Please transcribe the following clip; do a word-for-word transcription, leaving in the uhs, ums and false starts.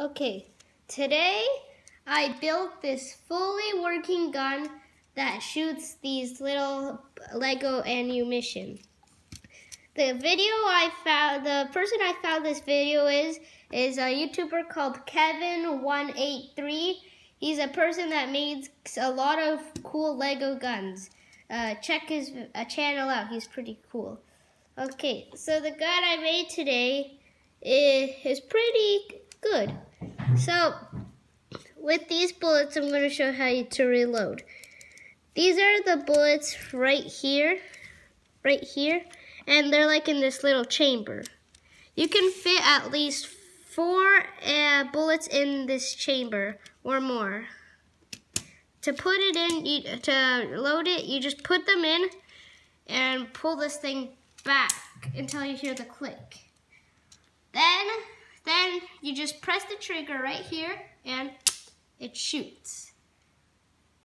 Okay, today I built this fully working gun that shoots these little Lego ammunition. The video I found, the person I found this video is, is a YouTuber called Kevin one eight three. He's a person that makes a lot of cool Lego guns. Uh, check his uh, channel out, he's pretty cool. Okay, so the gun I made today is, is pretty good. So, with these bullets, I'm going to show how you to reload. These are the bullets right here, right here, and they're like in this little chamber. You can fit at least four uh, bullets in this chamber or more. To put it in, you, to load it, you just put them in and pull this thing back until you hear the click. Then, then you just press the trigger right here and it shoots.